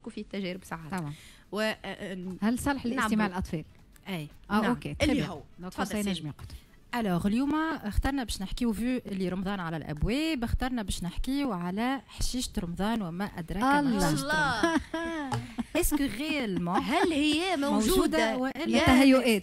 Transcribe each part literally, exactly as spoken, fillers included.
نشاركوا فيه التجارب ساعات. طبعا. و هل صالح لاستماع الاطفال؟ اي اه نعم. اوكي اللي هو تفضل ينجم يقول. الوغ اليوم اخترنا باش نحكيو في اللي رمضان على الابواب، اخترنا باش نحكيو على حشيشه رمضان وما ادراك ما حشيشه رمضان. اسكو ريالمون هل هي موجوده, موجودة ولا تهيؤات؟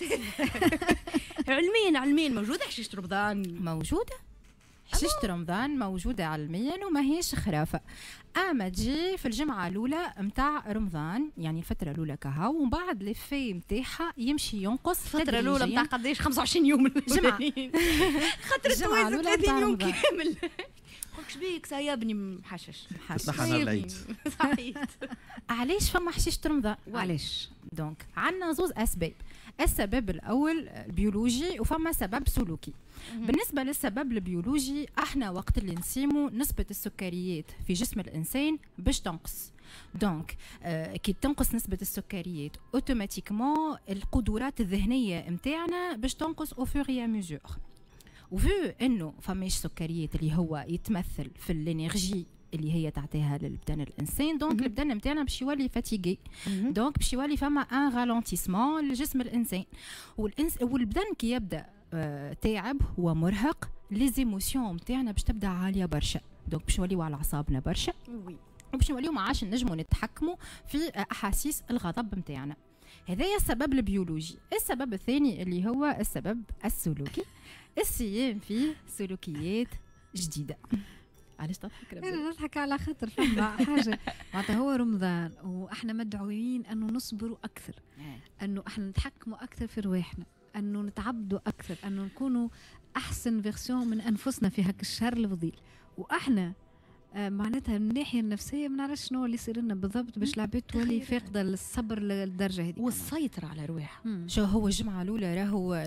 علميا علميا موجوده حشيشه رمضان؟ موجوده حشيشه رمضان موجوده علميا وما هيش خرافه. اما تجي في الجمعه الاولى نتاع رمضان، يعني الفتره الاولى كها، ومن بعد لي في نتاعها يمشي ينقص. الفتره الاولى نتاع قداش؟ خمسة وعشرين يوم الجمعه خاطر الجمعه الاولى نتاع يوم رمضان. كامل. قلت شبيك يا ابني محشش محشش نحن العيد. صحيح. علاش فما حشيشه رمضان؟ علاش؟ دونك عندنا زوز اسباب. السبب الاول البيولوجي وفما سبب سلوكي. بالنسبه للسبب البيولوجي، احنا وقت اللي نسيمو نسبه السكريات في جسم الانسان باش تنقص. دونك آه كي تنقص نسبه السكريات اوتوماتيكمون القدرات الذهنيه نتاعنا باش تنقص او فور اي ميزور. وفو انه فماش سكريات اللي هو يتمثل في الانرجي اللي هي تعطيها للبدن الانسان، دونك البدن نتاعنا باش يولي فاتيغي، دونك باش يولي فما ان رالونتيسمون لجسم الانسان. والإنس والبدن كي يبدا آه تعب ومرهق، لي زيموسيون نتاعنا باش تبدا عاليه برشا، دونك باش نوليو على اعصابنا برشا، وباش نوليو ما عادش نجموا نتحكموا في احاسيس الغضب نتاعنا. هذايا السبب البيولوجي. السبب الثاني اللي هو السبب السلوكي، الصيام فيه سلوكيات جديده. علاش تضحك؟ انا نضحك على خاطر فما حاجه معناتها هو رمضان واحنا مدعوين انه نصبروا اكثر، انه احنا نتحكموا اكثر في رواحنا، انه نتعبدوا اكثر، انه نكونوا احسن فيرسيون من انفسنا في هاك الشهر الفضيل. واحنا آه معناتها من الناحيه النفسيه ما نعرفش شنو اللي يصير لنا بالضبط باش العباد تولي فاقده الصبر للدرجه هذه والسيطره على رواحها. شو هو الجمعه الاولى راهو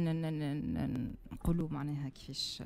نقولوا معناها كيفاش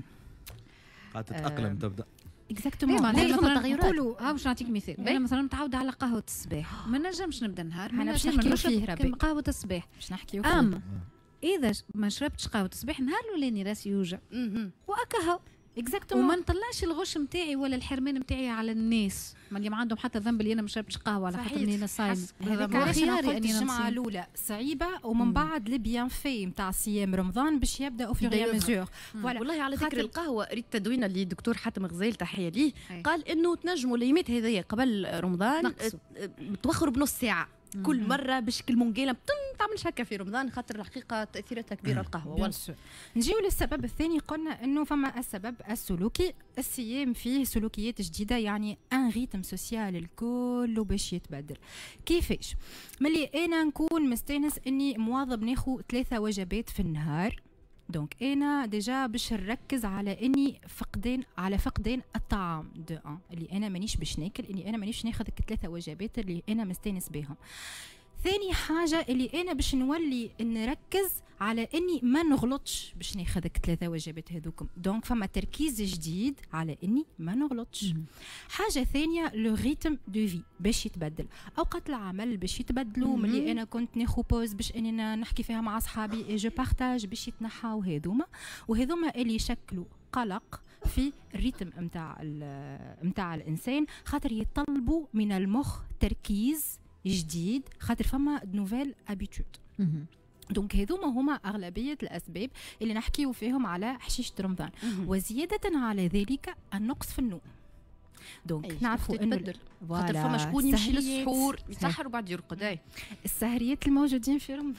قاعد تتاقلم تبدا اكزاكتومون. مثلا نقولوا ها باش نعطيك مثال، انا مثلا متعوده على قهوه الصباح، ما نجمش نبدا النهار احنا باش نحكيو فيه ربي قهوه الصباح، باش نحكيو فيه. اما اذا ما شربتش قهوه الصباح نهار الاولاني راسي يوجع واكهو اكزاكتومون، وما نطلعش الغش نتاعي ولا الحرمان نتاعي على الناس، ما اللي ما عندهم حتى ذنب اللي انا ما شربتش قهوه على خاطر اني انا صايم. هذاك علاش انا قلت الجمعه الاولى صعيبه، ومن بعد لي بيان في نتاع صيام رمضان باش يبدا او في ميزور. والله على ذكر القهوه ريت تدوينه اللي الدكتور حاتم غزال تحيه ليه، قال انه تنجموا الايامات هذيا قبل رمضان توخروا بنص ساعه كل مره باش كل منقاله تعملش هكا في رمضان، خاطر الحقيقه تاثيراتها كبيره القهوه. نجيو للسبب الثاني، قلنا انه فما السبب السلوكي. الصيام فيه سلوكيات جديده، يعني ان ريتم سوسيال الكل باش يتبدل. كيفاش؟ ملي انا نكون مستانس اني مواظب ناخذ ثلاثه وجبات في النهار، دونك انا ديجا باش نركز على اني فقدان على فقدان الطعام دو ان اللي انا مانيش باش ناكل، اني انا مانيش ناخذ الثلاثه وجبات اللي انا مستانس بهم. ثاني حاجه اللي انا باش نولي نركز على اني ما نغلطش باش ناخذ ثلاثه وجبات هذوكم، دونك فما تركيز جديد على اني ما نغلطش. حاجه ثانيه لو ريتم دو في باش يتبدل، اوقات العمل باش يتبدلوا، ملي انا كنت ناخذ بوز باش اني نحكي فيها مع اصحابي اي جو بارتاج باش يتنحاو هذوما، وهذوما اللي يشكلوا قلق في الريتم نتاع نتاع الانسان، خاطر يطلبوا من المخ تركيز جديد، خاطر فما نوفيل ابيتود. دونك هذوما هما اغلبيه الاسباب اللي نحكيو فيهم على حشيشه رمضان. وزياده على ذلك النقص في النوم. دونك نعرفوا انه خاطر فما شكون يمشي للسحور يسحر وبعد يرقد. السهريات الموجودين في رمضان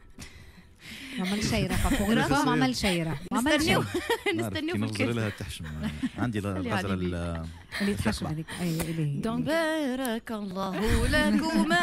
ما عمل شيره فوق ما عمل شيره نستنيو نستنيو نغزر لها تحشم. عندي الغزره اللي تحشم هذيك. اي الهي دونك بارك الله لكما.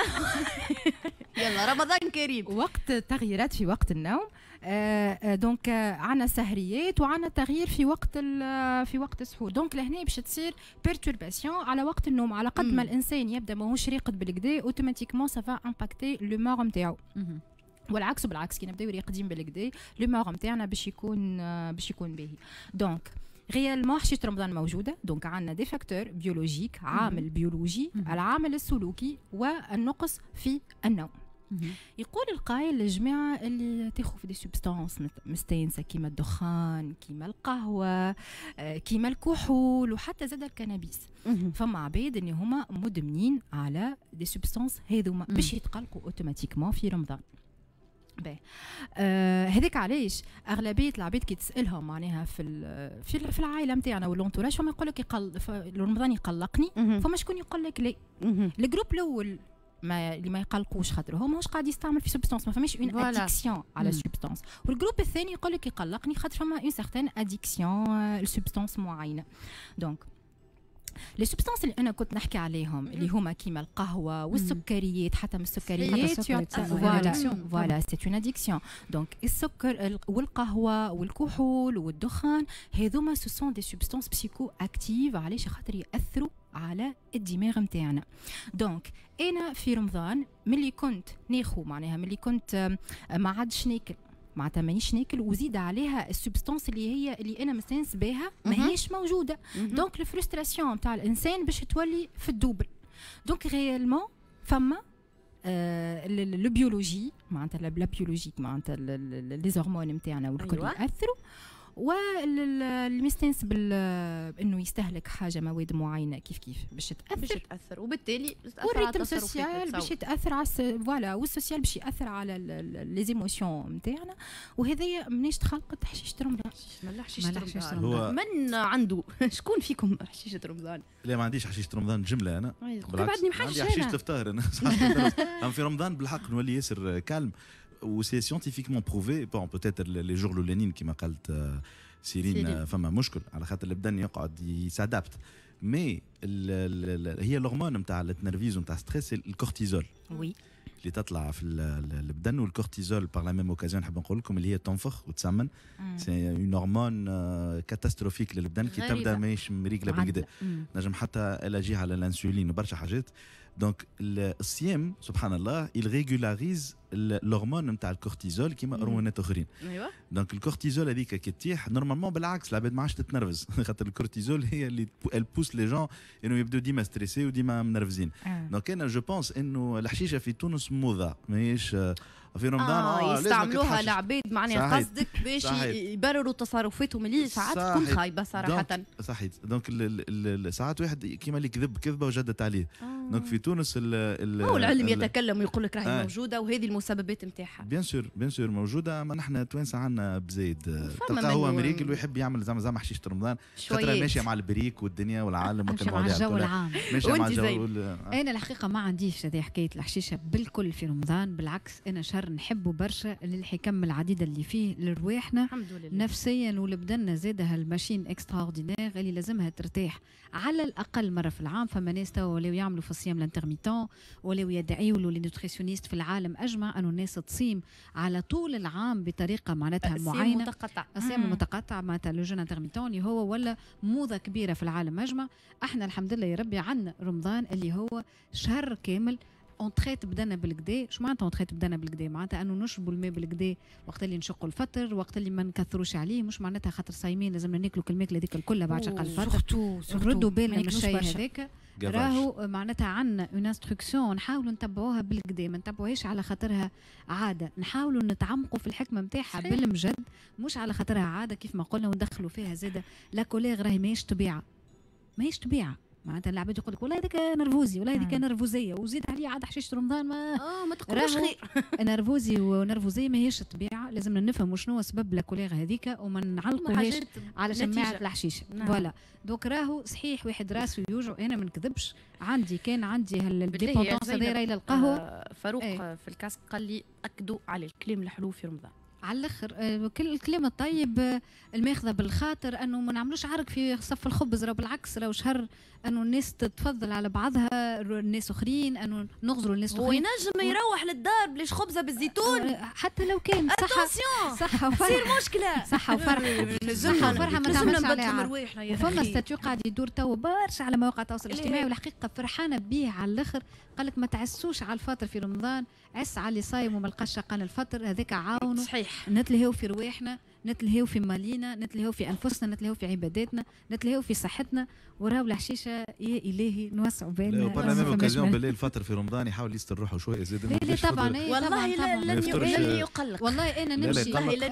يلا رمضان كريم. وقت تغييرات في وقت النوم. آه دونك آه عنا سهريات وعنا تغيير في وقت في وقت السحور، دونك لهنا باش تصير بيرتورباسيون على وقت النوم. على قد ما الانسان يبدا ماهوش راقد بالكدا اوتوماتيكمون سافا امباكتي لو مور نتاعو، والعكس بالعكس كي نبداو راقدين بالكدا لو مور نتاعنا باش يكون آه باش يكون باهي. دونك ريالمون حشيشه رمضان موجوده، دونك عندنا دي فاكتور بيولوجيك، عامل بيولوجي، العامل السلوكي، والنقص في النوم. يقول القائل للجماعة اللي تاخذ في دي سبستانس مستانسة كيما الدخان كيما القهوة كيما الكحول وحتى زاد الكنابيس، فما عباد اللي هما مدمنين على دي سبستانس هذوما باش يتقلقوا اوتوماتيكمون في رمضان. باهي آه هذاك علاش اغلبيه العباد كي تسالهم معناها في في, في العائله نتاعنا والونتوراج فما يقول لك يقل رمضان يقلقني، فما شكون يقول لك لا. الجروب الاول ما اللي ما يقلقوش خاطر هو ماهوش قاعد يستعمل في سبستانس، ما فماش اون اديكسيون على السبستانس. والجروب الثاني يقول لك يقلقني خاطر فما اون سيغتان اديكسيون لسبستانس معينه. دونك لي سبستانس اللي انا كنت نحكي عليهم اللي هما كيما القهوه والسكريات، حتى من السكريات فوالا فوالا سي اون اديكسيون. دونك السكر والقهوه والكحول والدخان هذوما سو سون دي سبستانس بسيكو اكتيف، علاش خاطر ياثروا على الدماغ نتاعنا. دونك انا في رمضان ملي كنت ناخو معناها ملي كنت ما عادش ناكل معناتها مانيش ناكل وزيد عليها السبستانس اللي هي اللي انا مستانس بها ماهيش موجوده، دونك الفرستراسيون نتاع الانسان باش تولي في الدوبل. دونك ريالمون فما آه لو بيولوجي معناتها لا بيولوجيك معناتها لي هرمون نتاعنا والكل ياثروا، والمستانس بانه يستهلك حاجه مواد معينه كيف كيف باش تاثر باش تاثر وبالتالي والريتم سوسيال باش يتاثر على فوالا والسوسيال باش ياثر على لي زيموسيون نتاعنا. وهذايا مناش تخلقت حشيشه رمضان. مالا حشيشه رمضان هو من عنده شكون فيكم حشيشه رمضان؟ لا ما عنديش حشيشه رمضان جمله انا بالعكس بعدني محششه عندي حشيشه الفطار انا اما في رمضان بالحق نولي ياسر كالم و سي سيانتيفيكمون بروفي. بون بوتيتر لي جور الاولانيين كيما قالت سيرين فما مشكل على خاطر البدن يقعد يسادابت، مي هي الهرمون نتاع التنرفيز ونتاع ستريس الكورتيزول وي اللي تطلع في البدن. والكورتيزول بار لا ميم اوكازيون نحب نقول لكم اللي هي تنفخ وتسمن، سي اون هرمون كاتاستروفيك للبدن كي تبدا ماهيش مريقله بالكدا، نجم حتى الاجي على الانسولين وبرشا حاجات. دونك الصيام سبحان الله il régularise الهرمون نتاع الكورتيزول كيما هرمونات اخرين. ايوه دونك الكورتيزول هذيك كي تطيح نورمالمون بالعكس العباد ما عادش تتنرفز خاطر الكورتيزول هي اللي البوس لي جون انه يبداو ديما ستريسي وديما منرفزين. دونك انا جو بونس انه الحشيشه في تونس موضه ماهيش في رمضان اه, آه يستعملوها العباد معناها قصدك باش يبرروا تصرفاتهم اللي ساعات تكون خايبه صراحه. صحيح. دونك ساعات واحد كيما اللي كذب كذبه وجدت عليه. آه. دونك في تونس ال هو العلم يتكلم ويقول لك راهي آه. موجوده وهذه المسببات نتاعها. بيان سور بيان سور موجوده، ما نحن توانسه عندنا بزايد تلقى هو مريقل ويحب يعمل زعما زعما حشيشه رمضان خاطر ماشيه مع البريك والدنيا والعالم وكل مع الجو العام. ماشيه مع الجو. انا الحقيقه ما عنديش هذه حكايه الحشيشه بالكل في رمضان، بالعكس انا شهر نحبه برشا للحكم العديده اللي فيه لرواحنا نفسيا ولبدنا زاده هالماشين اكستراوردينير اللي لازمها ترتاح على الاقل مره في العام. فما ناس توا ولاو يعملوا في الصيام الانترميتون ولاو يدعيوا له لي نوتريسيونيست في العالم اجمع انه الناس تصيم على طول العام بطريقه معناتها معينه. متقطع الصيام المتقطع معناتها لو جون انترميتون اللي هو ولا موضه كبيره في العالم اجمع. احنا الحمد لله يا ربي عندنا رمضان اللي هو شهر كامل اونتريت بدنا بالكدا. شو معناتها اونتريت بدنا بالكدا؟ معناتها انه نشربوا الماء بالكدا وقت اللي نشقوا الفطر، وقت اللي ما نكثروش عليه. مش معناتها خاطر صايمين لازمنا ناكلوا كل الماكله هذيك الكلها بعد شق الفطر. ردوا بالنا من الشيء هذاك. راهو معناتها عندنا اون انستركسيون نحاولوا نتبعوها بالكدا، ما نتبعوهاش على خاطرها عاده، نحاولوا نتعمقوا في الحكمه نتاعها بالمجد، مش على خاطرها عاده كيف ما قلنا وندخلوا فيها زاده لا كوليغ راهي ماهيش طبيعه ماهيش طبيعه. معناتها العباد يقول لك والله هذاك نرفوزي والله هذيك نرفوزيه وزيد عليه عاد حشيشه رمضان ما اه ما تقولوش خير. نرفوزي ونرفوزيه ماهيش الطبيعه، لازمنا نفهموا شنو سبب الكوليغ هذيك وما نعلقوهاش على شماعه الحشيشه. فوالا دوك راهو صحيح واحد راسه يوجع. انا ما نكذبش عندي كان عندي هالديبوندونس هذه راهي للقهوه. آه فاروق ايه. في الكاس قال لي اكدوا على الكلام الحلو في رمضان على الاخر. آه كل الكلام الطيب الماخذه بالخاطر انه ما نعملوش عرق في صف الخبز، راه بالعكس راهو شهر انه الناس تتفضل على بعضها الناس اخرين، انه نغزروا الناس اخرين. وينجم يروح للدار بلاش خبزه بالزيتون آه حتى لو كان صحه صحه وفرح تصير مشكله صحه وفرحه صحه وفرحه ما تعملش عليها. فما ستاتيو قاعد يدور تو برشا على مواقع التواصل الاجتماعي والحقيقه فرحانه به على الاخر. قال لك ما تعسوش على الفطر في رمضان، عس على اللي صايم وما لقاش شقان الفطر هذاك عاونوا صحيح نتلهيو في رواحنا نتلهيو في مالينا، نتلهيو في انفسنا، نتلهيو في عباداتنا، نتلهيو في صحتنا، وراو الحشيشه يا الهي نوسعوا بالنا. وبرنا اوكازيون بالليل فتره في رمضان يحاول يستر روحه شويه زاد. لا لا طبعا والله لن يقلق. والله انا نمشي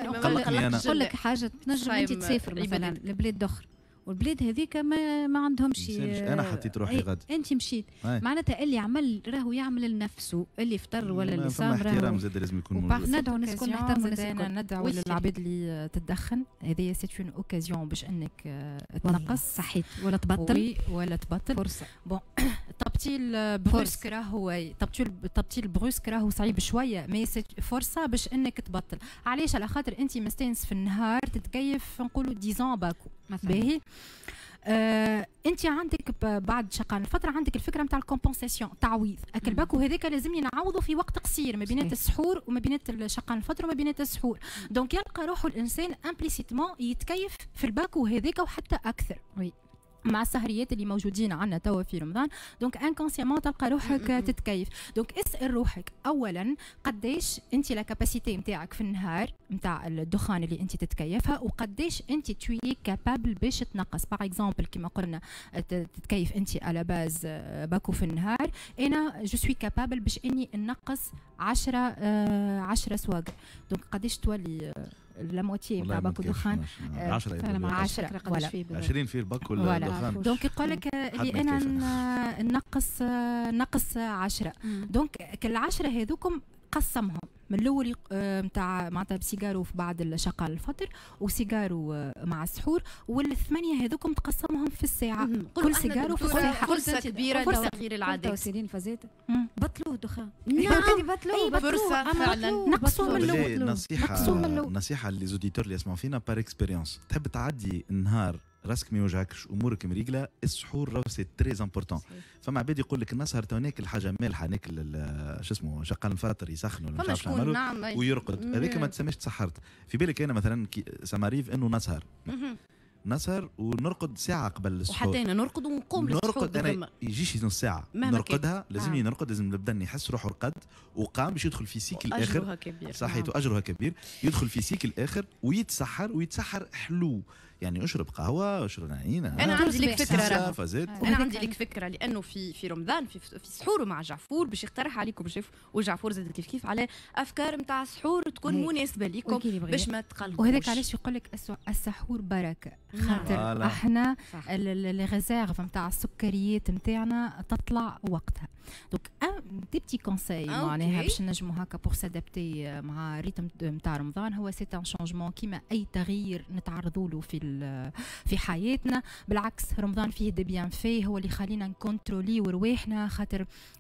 نقول لك حاجه، تنجم انت تسافر مثلا لبلاد اخرى والبلاد هذيك ما ما عندهمش. انا حطيت روحي غد انت مشيت معناتها اللي عمل راهو يعمل لنفسه، اللي فطر ولا اللي صام راهو احترام زاد لازم يكون موجود. ندعو الناس الكل نحترموا الناس الكل، ندعو للعباد اللي تدخن، هذه سي اون اوكازيون باش انك تنقص صحيت ولا تبطل ولا تبطل فرصه. بون التبطيل بروسك راهو تبطيل التبطيل بروسك راهو صعيب شويه، مي فرصه باش انك تبطل. علاش؟ على خاطر انت مستانس في النهار تتكيف نقولوا ديزون باكو باهي. آه، انت عندك بعد شقان الفتره عندك الفكره نتاع الكومبنساسيون، تعويض اكل باكو هذاك لازمني نعوضه في وقت قصير ما بينات السحور وما بينات شقان الفطر وما بينات السحور. دونك يلقى روحه الانسان امبليسيتمون يتكيف في الباكو هذاك وحتى اكثر. وي مع السهريات اللي موجودين عندنا توا في رمضان، دونك انكونسيامون تلقى روحك تتكيف. دونك اسال روحك اولا قداش انت لا كاباسيتي نتاعك في النهار نتاع الدخان اللي انت تتكيفها، وقداش انت توي كابابل باش تنقص. باغ اكزومبل كيما قلنا تتكيف انت على باز باكو في النهار، انا جو سوي كابابل باش اني نقص عشرة آه عشرة سواقر. دونك قداش تولي لا موتي نتاع باكو دخان عشرة عشرة ولا عشرين في الباكو الدخان. دونك يقول لك اللي انا نقص نقص عشرة. دونك العشرة هذوكم قسمهم من الاول نتاع معناتها بسيجارو في بعد الشقال الفطر وسيجارو مع السحور، والثمانيه هذوكم تقسمهم في الساعه. كل سيجارو في ساعه. فرصه كبيره لتغيير العادات. توصيلين فازات بطلوا الدخان. نعم بطلوا فرصه فعلا. نقصوا من الاول. نصيحه نصيحه للزوديتور اللي يسمعوا فينا بار اكسبيريونس. تحب تعدي النهار راسك ما يوجعكش امورك مريقله، السحور راهو سي تري امبورطون. فما عباد يقول لك النسهر تو ناكل حاجه مالحه، ناكل شو اسمه شقان الفطر يسخن ولا مش عارف نعم ويرقد، هذيك ما تسميش تسحرت. في بالك انا مثلا سماريف انه نسهر نسهر ونرقد ساعه قبل السحور، وحتى انا نرقد ونقوم للسحور. نرقد انا يجيش نص ساعه نرقدها، لازمني آه. نرقد، لازم نبدا نحس روحه رقد وقام باش يدخل في سيكل اخر صحيت واجرها كبير، يدخل في سيكل اخر ويتسحر ويتسحر حلو. يعني اشرب قهوه، اشرب نعينه. انا عندي لك فكره انا عندي لك فكره لانه في في رمضان في في سحور مع جعفور باش يقترح عليكم شيف، وجعفور زاد كيف كيف على افكار نتاع السحور تكون مناسبه لكم باش ما تقلقوش. وهذاك علاش يقول لك السحور بركه، خاطر احنا لي ريزيرف نتاع السكريات نتاعنا تطلع وقتها. دونك دي بتي كونساي معناها باش نجموا هكا بور سادابتي مع ريتم نتاع رمضان. هو سي ان شونجمون كيما اي تغيير نتعرضوا له في في حياتنا. بالعكس رمضان فيه دي بيان في، هو اللي خلينا نكونترولي ورواحنا، خاطر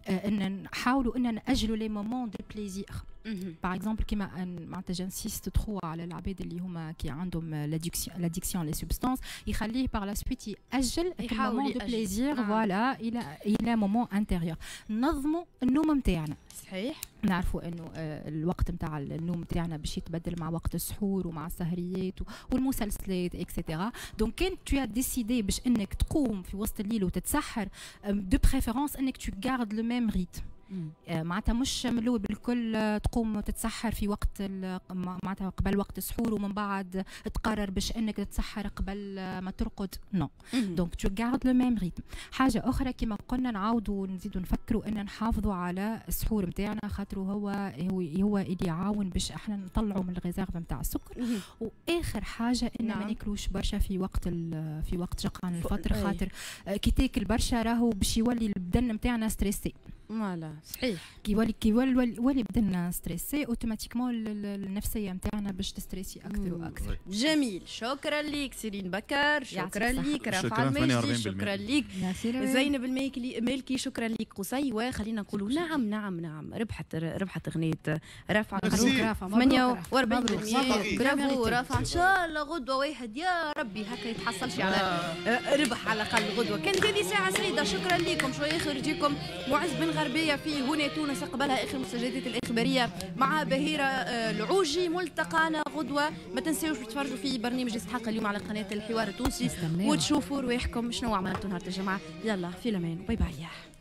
ان نحاولوا ان ناجلوا لي مومون دو بليزير. باغ اكزومبل كيما معناتها جانسيست ترو على العباد اللي هما كي عندهم لاديكسيون لي سبستانس، يخليه باغ لا سويت ياجل مومون دو بليزير فوالا الى الى مومون انتيريور. نظموا النوم نتاعنا. صحيح نعرفوا انه الوقت نتاع النوم نتاعنا باش يتبدل مع وقت السحور ومع السهريات والمسلسلات اكسيتيرا. دونك كان تو ديسيدي باش انك تقوم في وسط الليل وتتسحر، دو بريفيرونس انك تو غارد لو ميم ريتم. معناتها مش من الاول بالكل تقوم تتسحر في وقت معناتها قبل وقت السحور ومن بعد تقرر باش انك تتسحر قبل ما ترقد. نو دونك تو غارد لو ميم ريتم. حاجه اخرى كما قلنا نعاودوا نزيدوا نفكروا ان نحافظوا على السحور نتاعنا، خاطر هو هو هو اللي يعاون باش احنا نطلعوا من الريزيرف نتاع السكر. واخر حاجه ان ما ناكلوش برشا في وقت في وقت شقان الفطر، خاطر كي تاكل برشا راهو باش يولي البدن نتاعنا ستريسي. فوالا صحيح. كي يولي كي يولي ولي بدنا ستريسي اوتوماتيكمون النفسيه نتاعنا باش تستريسي اكثر واكثر. جميل، شكرا ليك سيرين بكر، شكرا ليك رفع المجدي، شكرا ليك زينب المالكي مالكي، شكرا ليك قصي. وخلينا نقولوا نعم نعم نعم ربحت ربحت اغنيه رفع ثمانية وأربعين بالمئة. برافو رفع، ان شاء الله غدوه واحد يا ربي هكا يتحصلش على ربح على الاقل غدوه. كانت هذه ساعه سعيده، شكرا لكم. شويه يخرجيكم معز بن غربيه في هنا تونس، قبلها اخر المستجدات الاخباريه مع بهيره العوجي. ملتقانا غدوه، ما تنساوش تتفرجوا في برنامج اسحاق اليوم على قناه الحوار التونسي وتشوفوا رواحكم شنو عملتوا نهار الجمعه. يلا في الامان، باي باي.